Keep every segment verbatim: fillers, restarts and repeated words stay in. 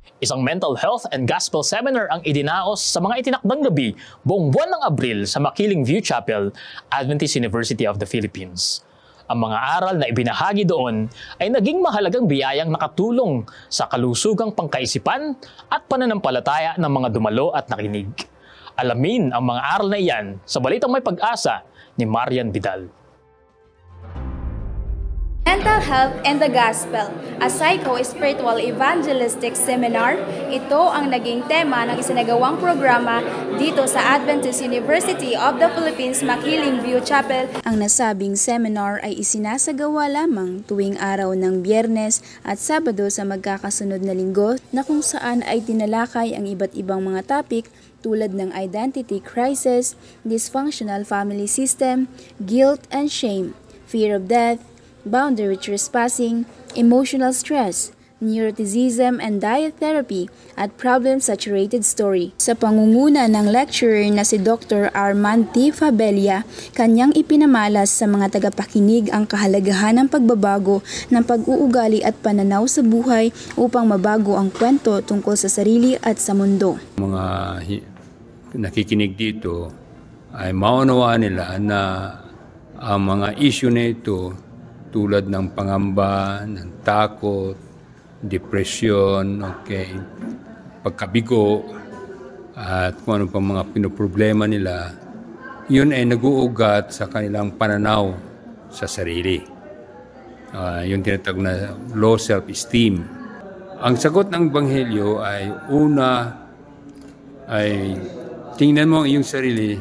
Isang mental health and gospel seminar ang idinaos sa mga itinakdang gabi buong buwan ng Abril sa Makiling View Chapel, Adventist University of the Philippines. Ang mga aral na ibinahagi doon ay naging mahalagang biyayang nakatulong sa kalusugang pangkaisipan at pananampalataya ng mga dumalo at nakinig. Alamin ang mga aral na iyan sa Balitang May Pag-asa ni Marian Vidal. Mental Health and the Gospel, a psycho-spiritual evangelistic seminar. Ito ang naging tema ng isinagawang programa dito sa Adventist University of the Philippines, Makiling View Chapel. Ang nasabing seminar ay isinasagawa lamang tuwing araw ng Biyernes at Sabado sa magkakasunod na linggo na kung saan ay tinalakay ang iba't ibang mga topic tulad ng identity crisis, dysfunctional family system, guilt and shame, fear of death, boundary trespassing, emotional stress, neuroticism and diet therapy, at problem-saturated story. Sa pangunguna ng lecturer na si Doctor Armand T. Fabella, kanyang ipinamalas sa mga tagapakinig ang kahalagahan ng pagbabago ng pag-uugali at pananaw sa buhay upang mabago ang kwento tungkol sa sarili at sa mundo. Mga nakikinig dito ay maunawaan nila na ang mga issue na ito tulad ng pangamba, ng takot, depression, okay, pagkabigo, at kung ano pa mga pinoproblema nila, yun ay nag-uugat sa kanilang pananaw sa sarili. Uh, yung tinatawag na low self-esteem. Ang sagot ng Ebanghelyo ay una, ay tingnan mo ang iyong sarili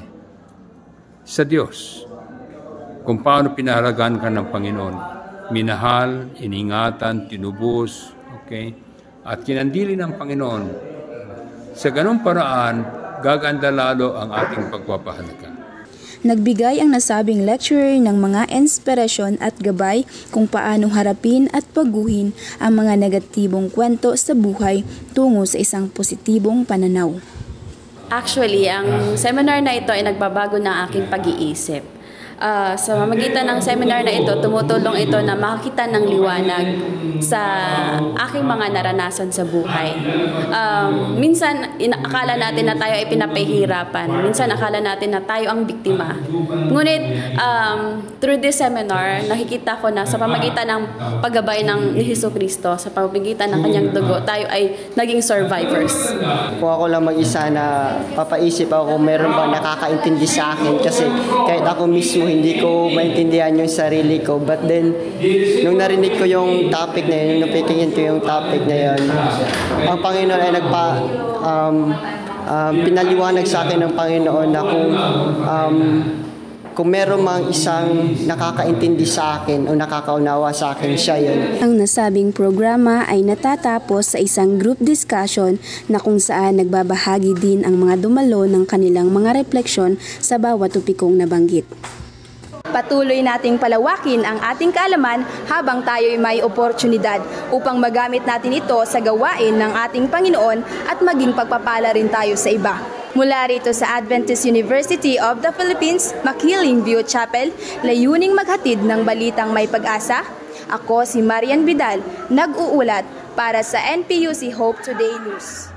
sa Diyos. Kung paano pinahalagaan ka ng Panginoon. Minahal, iningatan, tinubos, okay? At kinandili ng Panginoon. Sa ganung paraan, gaganda lalo ang ating pagpapahalaga. Nagbigay ang nasabing lecturer ng mga inspirasyon at gabay kung paano harapin at paguhin ang mga negatibong kwento sa buhay tungo sa isang positibong pananaw. Actually, ang seminar na ito ay nagbabago ng aking pag-iisip. Uh, sa mamagitan ng seminar na ito, tumutulong ito na makakita ng liwanag sa aking mga naranasan sa buhay. Um, minsan, akala natin na tayo ay pinapahihirapan. Minsan, akala natin na tayo ang biktima. Ngunit, um, through this seminar, nakikita ko na sa pamagitan ng paggabay ng ni Jesucristo, sa pamagitan ng kanyang dugo, tayo ay naging survivors. Kung ako lang mag-isa na papaisip ako kung meron ba nakakaintindi sa akin kasi kahit ako mismo hindi ko maintindihan yung sarili ko. But then, nung narinig ko yung topic na yun, nung napitingin ko yung topic na yun, ang Panginoon ay nagpa, um, um, pinaliwanag sa akin ng Panginoon na kung, um, kung meron mang isang nakakaintindi sa akin o nakakaunawa sa akin, siya yun. Ang nasabing programa ay natatapos sa isang group discussion na kung saan nagbabahagi din ang mga dumalo ng kanilang mga refleksyon sa bawat topikong nabanggit. Patuloy nating palawakin ang ating kaalaman habang tayo'y may oportunidad upang magamit natin ito sa gawain ng ating Panginoon at maging pagpapala rin tayo sa iba. Mula rito sa Adventist University of the Philippines, Makiling View Chapel, layuning maghatid ng balitang may pag-asa. Ako si Marian Vidal, nag-uulat para sa N P U C Hope Today News.